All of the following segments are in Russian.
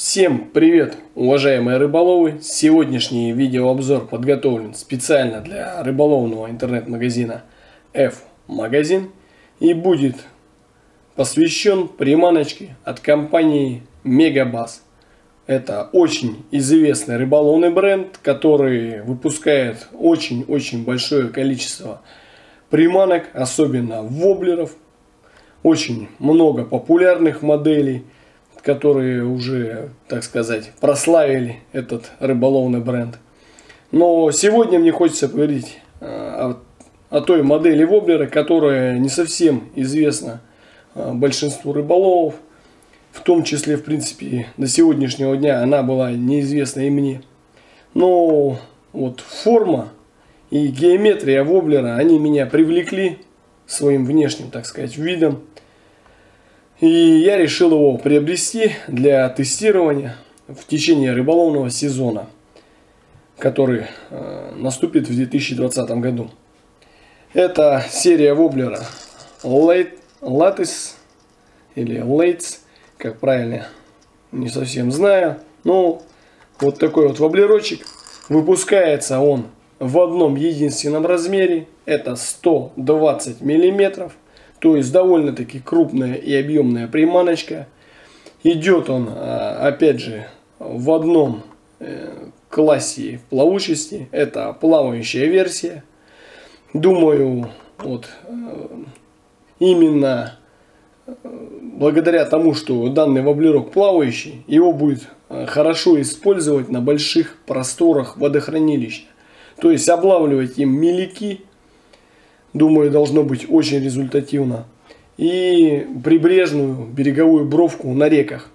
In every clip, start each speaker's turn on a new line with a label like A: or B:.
A: Всем привет, уважаемые рыболовы! Сегодняшний видеообзор подготовлен специально для рыболовного интернет-магазина F-магазин и будет посвящен приманочке от компании Megabass. Это очень известный рыболовный бренд, который выпускает очень большое количество приманок, особенно воблеров. Очень много популярных моделей, которые уже, так сказать, прославили этот рыболовный бренд. Но сегодня мне хочется поговорить о той модели воблера, которая не совсем известна большинству рыболовов. В том числе, в принципе, до сегодняшнего дня она была неизвестна и мне. Но вот форма и геометрия воблера, они меня привлекли своим внешним, так сказать, видом. И я решил его приобрести для тестирования в течение рыболовного сезона, который наступит в 2020 году. Это серия воблера Lattice или Lates, как правильно, не совсем знаю. Но вот такой вот воблерочек. Выпускается он в одном единственном размере. Это 120 миллиметров. То есть довольно-таки крупная и объемная приманочка. Идет он, опять же, в одном классе плавучести. Это плавающая версия. Думаю, вот именно благодаря тому, что данный воблерок плавающий, его будет хорошо использовать на больших просторах водохранилища. То есть облавливать им меляки, думаю, должно быть очень результативно. И прибрежную береговую бровку на реках.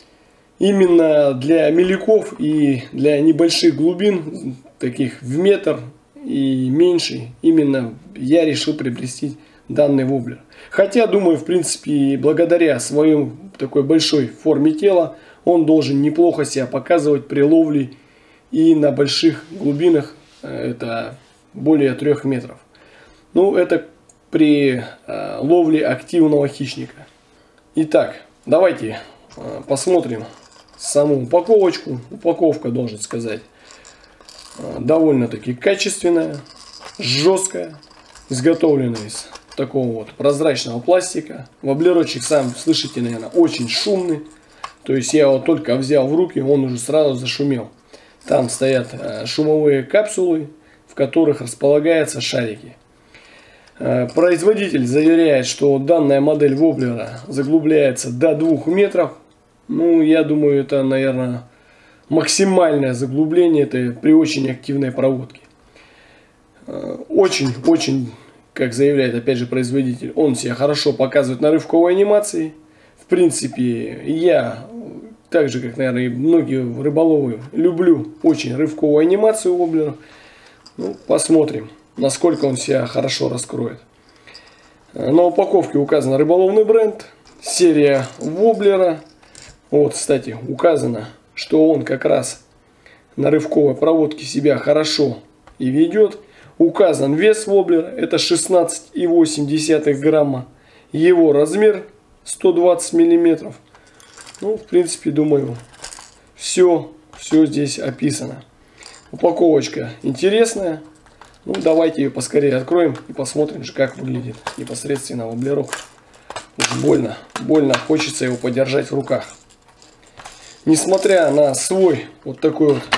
A: Именно для меляков и для небольших глубин, таких в метр и меньше, именно я решил приобрести данный воблер. Хотя, думаю, в принципе, благодаря своей такой большой форме тела, он должен неплохо себя показывать при ловле и на больших глубинах, это более 3 метров. Ну, это при ловле активного хищника. Итак, давайте посмотрим саму упаковочку. Упаковка, должен сказать, довольно-таки качественная, жесткая, изготовлена из такого вот прозрачного пластика. Воблерочек, сам слышите, наверное, очень шумный. То есть я его только взял в руки, он уже сразу зашумел. Там стоят шумовые капсулы, в которых располагаются шарики. Производитель заверяет, что данная модель воблера заглубляется до 2 метров. Ну, я думаю, это, наверное, максимальное заглубление, это при очень активной проводке. Очень, как заявляет опять же производитель, он себя хорошо показывает на рывковой анимации. В принципе, я, так же как, наверное, и многие рыболовы, люблю очень рывковую анимацию воблеров. Ну, посмотрим, насколько он себя хорошо раскроет. На упаковке указан рыболовный бренд, серия воблера. Вот, кстати, указано, что он как раз на рывковой проводке себя хорошо и ведет. Указан вес воблера, это 16,8 грамма. Его размер 120 миллиметров. Ну, в принципе, думаю, все здесь описано. Упаковочка интересная. Ну, давайте ее поскорее откроем и посмотрим же, как выглядит непосредственно воблерок. Больно хочется его подержать в руках. Несмотря на свой вот такой вот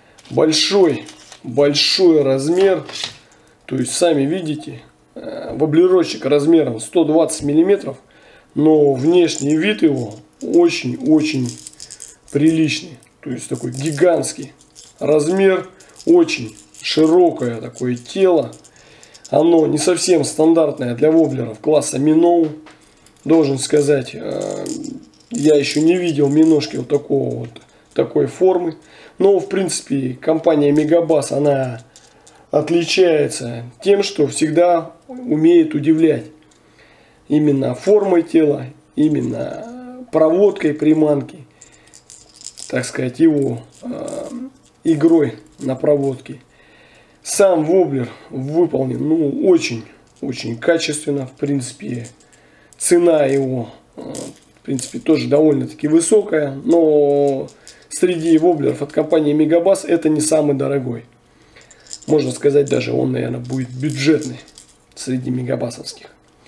A: большой размер, то есть сами видите, воблерочек размером 120 миллиметров, но внешний вид его очень приличный. То есть такой гигантский размер, очень широкое такое тело. Оно не совсем стандартное для воблеров класса Минноу. Должен сказать, я еще не видел миношки вот такой формы. Но в принципе компания Megabass, она отличается тем, что всегда умеет удивлять. Именно формой тела, именно проводкой приманки, так сказать, его игрой на проводке. Сам воблер выполнен, очень качественно. В принципе, цена его, в принципе, тоже довольно-таки высокая. Но среди воблеров от компании Megabass это не самый дорогой. Можно сказать, даже он, наверное, будет бюджетный среди мегабасовских.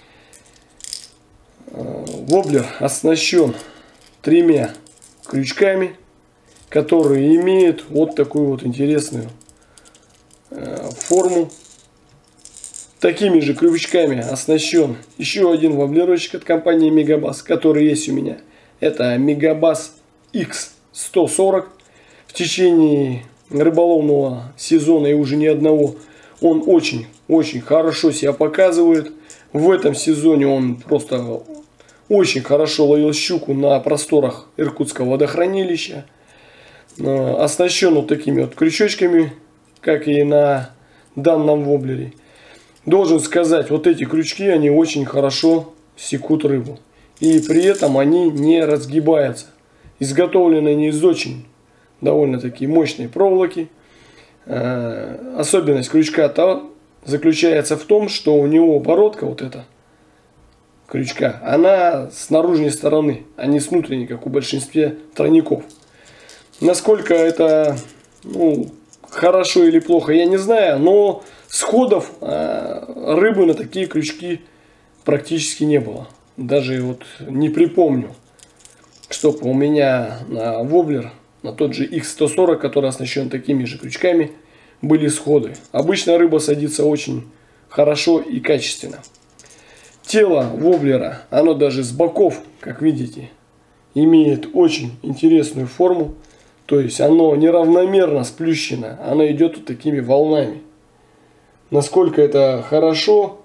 A: Воблер оснащен 3 крючками, которые имеют вот такую вот интересную форму. Такими же крючками оснащен еще один воблерочек от компании Megabass, который есть у меня. Это Megabass X140. В течение рыболовного сезона и уже не одного он очень хорошо себя показывает. В этом сезоне он просто очень хорошо ловил щуку на просторах Иркутского водохранилища. Оснащен вот такими вот крючочками, как и на данном воблере. Должен сказать, вот эти крючки, они очень хорошо секут рыбу. И при этом они не разгибаются. Изготовлены они из очень довольно-таки мощной проволоки. Особенность крючка заключается в том, что у него оборотка вот эта крючка, она с наружной стороны, а не с внутренней, как у большинства тройников. Насколько это хорошо или плохо, я не знаю, но сходов рыбы на такие крючки практически не было. Даже вот не припомню, чтобы у меня на воблер, на тот же X140, который оснащен такими же крючками, были сходы. Обычно рыба садится очень хорошо и качественно. Тело воблера, оно даже с боков, как видите, имеет очень интересную форму. То есть оно неравномерно сплющено, оно идет вот такими волнами. Насколько это хорошо,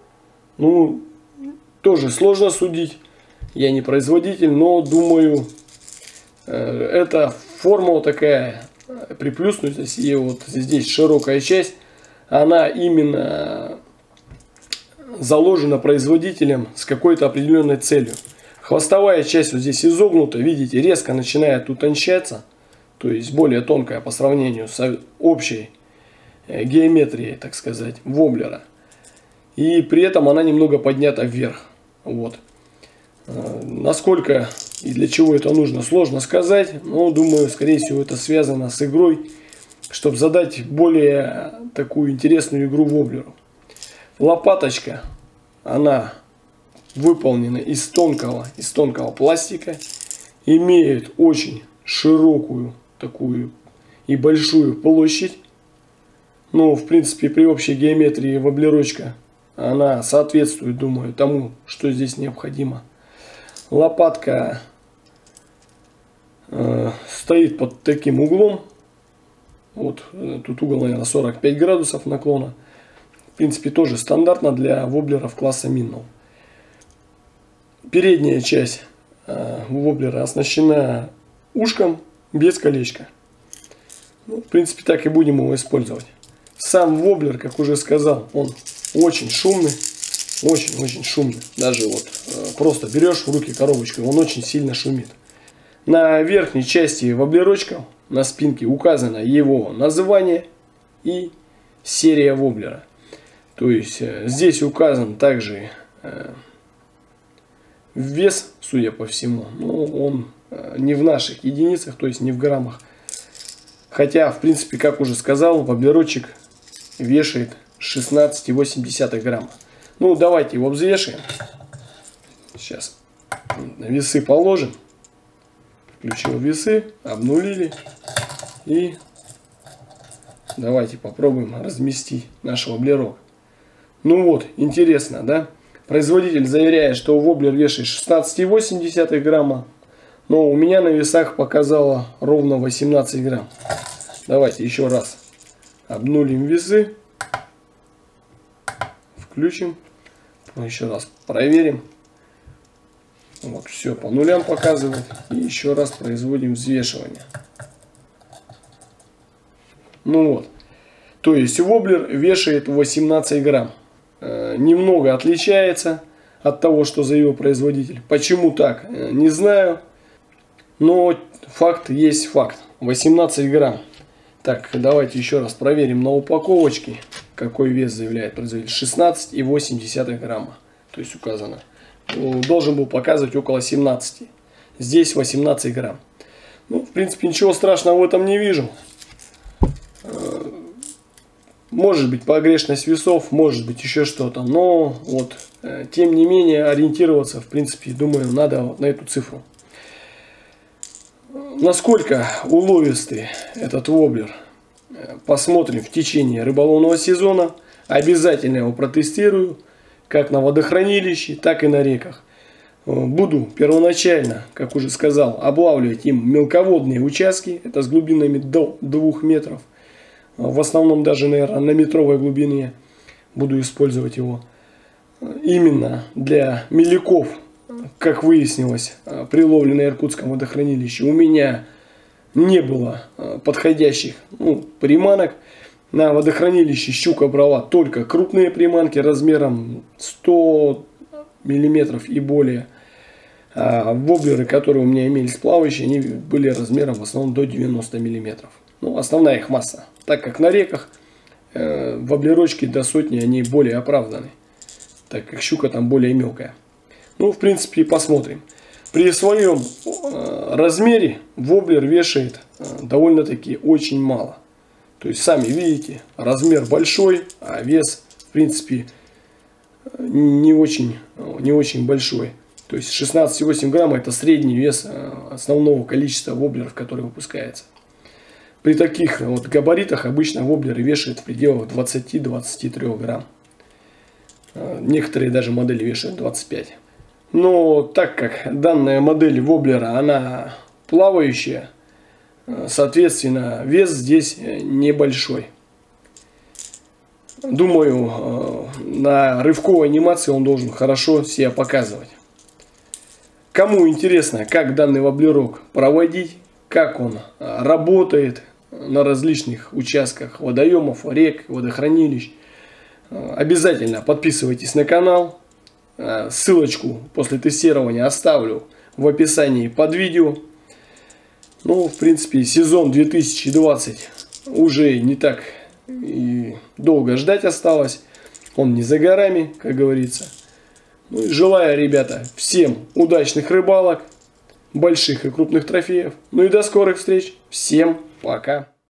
A: тоже сложно судить. Я не производитель, но думаю, эта форма вот такая приплюснутость, и вот здесь широкая часть, она именно заложена производителем с какой-то определенной целью. Хвостовая часть вот здесь изогнута, видите, резко начинает утончаться. То есть более тонкая по сравнению с общей геометрией, так сказать, воблера. И при этом она немного поднята вверх. Вот. Насколько и для чего это нужно, сложно сказать. Но думаю, скорее всего, это связано с игрой, чтобы задать более такую интересную игру воблеру. Лопаточка, она выполнена из тонкого пластика. Имеет очень широкую такую и большую площадь. Но в принципе при общей геометрии воблерочка она соответствует, думаю, тому, что здесь необходимо. Лопатка стоит под таким углом. Вот тут угол, наверное, 45 градусов наклона. В принципе тоже стандартно для воблеров класса Minnow. Передняя часть воблера оснащена ушком без колечка. В принципе, так и будем его использовать. Сам воблер, как уже сказал, он очень шумный. Очень шумный. Даже вот просто берешь в руки коробочку, он очень сильно шумит. На верхней части воблерочка, на спинке, указано его название и серия воблера. То есть здесь указан также вес, судя по всему, но он не в наших единицах, то есть не в граммах. Хотя, в принципе, как уже сказал, воблерочек вешает 16,8 грамма. Давайте его взвешиваем. Сейчас на весы положим. Включил весы, обнулили. И давайте попробуем разместить наш воблерок. Интересно, да? Производитель заверяет, что воблер вешает 16,8 грамма. Но у меня на весах показало ровно 18 грамм. Давайте еще раз обнулим весы. Включим. Еще раз проверим. Вот, все по нулям показывает. И еще раз производим взвешивание. То есть воблер вешает 18 грамм. Немного отличается от того, что заявил производитель. Почему так, не знаю. Но факт есть факт. 18 грамм. Так, давайте еще раз проверим на упаковочке, какой вес заявляет производитель. 16,8 грамма. То есть указано. Должен был показывать около 17. Здесь 18 грамм. Ну, в принципе, ничего страшного в этом не вижу. Может быть погрешность весов, может быть еще что-то. Но вот, тем не менее, ориентироваться, в принципе, думаю, надо вот на эту цифру. Насколько уловистый этот воблер, посмотрим в течение рыболовного сезона. Обязательно его протестирую, как на водохранилище, так и на реках. Буду первоначально, как уже сказал, облавливать им мелководные участки. Это с глубинами до 2 метров. В основном даже, наверное, на метровой глубине буду использовать его. Именно для меляков, как выяснилось, при ловле на Иркутском водохранилище у меня не было подходящих приманок. На водохранилище щука брала только крупные приманки размером 100 миллиметров и более. А воблеры, которые у меня имелись плавающие, они были размером в основном до 90 миллиметров. Ну, основная их масса. Так как на реках воблерочки до 100 они более оправданы. Так как щука там более мелкая. Ну, в принципе, посмотрим. При своем размере воблер вешает довольно-таки очень мало. То есть, сами видите, размер большой, а вес, в принципе, не очень большой. То есть 16,8 грамма это средний вес основного количества воблеров, которые выпускается. При таких вот габаритах обычно воблеры вешают в пределах 20-23 грамм. Некоторые даже модели вешают 25. Но так как данная модель воблера, она плавающая, соответственно, вес здесь небольшой. Думаю, на рывковой анимации он должен хорошо себя показывать. Кому интересно, как данный воблерок проводить, как он работает на различных участках водоемов, рек, водохранилищ, обязательно подписывайтесь на канал. Ссылочку после тестирования оставлю в описании под видео. Ну, в принципе, сезон 2020 уже не так и долго ждать осталось. Он не за горами, как говорится. Ну и желаю, ребята, всем удачных рыбалок, больших и крупных трофеев. Ну и до скорых встреч. Всем пока.